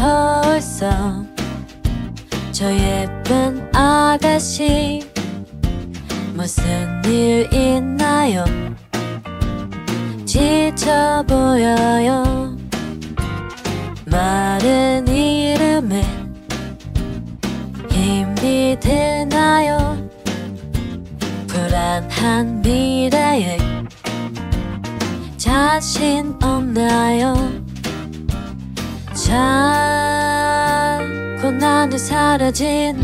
벌써 저 예쁜 아가씨 무슨 일 있나요? 지쳐 보여요. 마른 이름에 힘이 드나요? 불안한 미래에 자신 없나요? 자꾸 나는 사라지는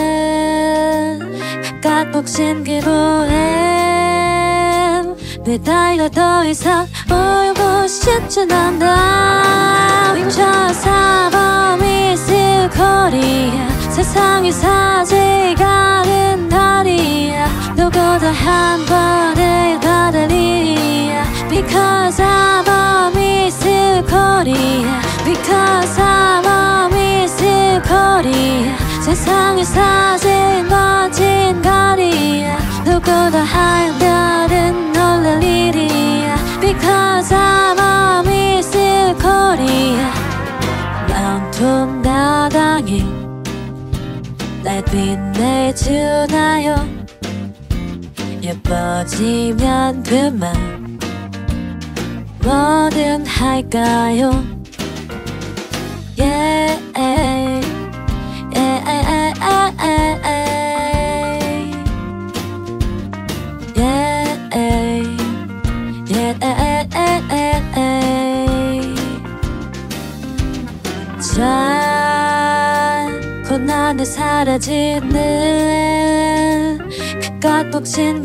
깍복신 기분에 내 나이가 더 이상 울고 싶진 않아. 저 사범 있을 거리야. 세상이 사지가는 날이야. 누구도 한 번에 다달리야. Because 사범 있을 거리야. Because 사범 있을 거리야. 세상이 사진 멋진 거리야. 누구도 한 달은 놀랄 일이야. Because 사범 있을 거리야. 온통 나당이 날 빛내주나요? 예뻐지면 그만 뭐든 할까요? Yeah, yeah, yeah, yeah, 자꾸 나는 사라지는 그 깍복신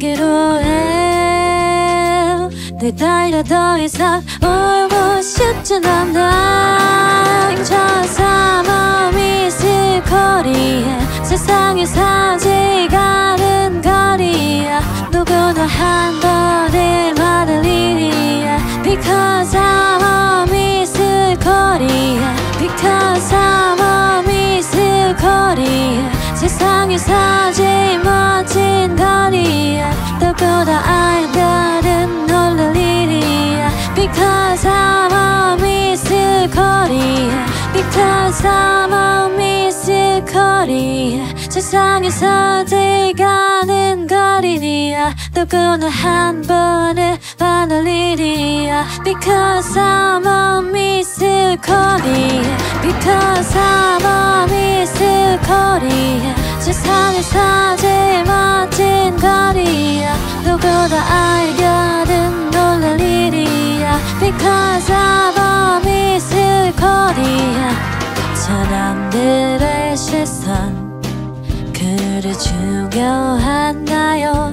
기로에 내 나이가 더 이상 울고 싶진 않아. 저 사범 있을 거리에 세상이 사지가는 거리야. 누구도 한 번에 말할 일이야. Because 사범 있을 거리야. Because 사범 있을 거리야. 세상이 사지 멋진 거리야. 누구도 알다는 놀랄 일이야. Because 사범 있을 거리야. Because 사범 있을 거리야. 세상이 사지가는 거리야. 누구는 한 번에 반할 일이야. Because 사범 있을 거리야. Because 사범 있을 거리야. 세상이 사지 멋진 거리야. 누구도 알거든 놀랄 일이야. Because 사범 있을 거리야. 사람들의 시선 그리 중요한가요?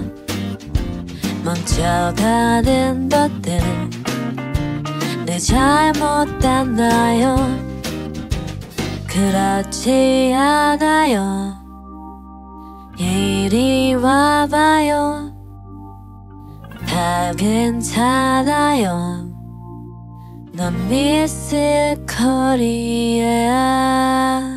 멈춰가는 것들 내 잘못았나요? 그렇지 않아요. 이리 와봐요. 다 괜찮아요. 넌 미스 코리아.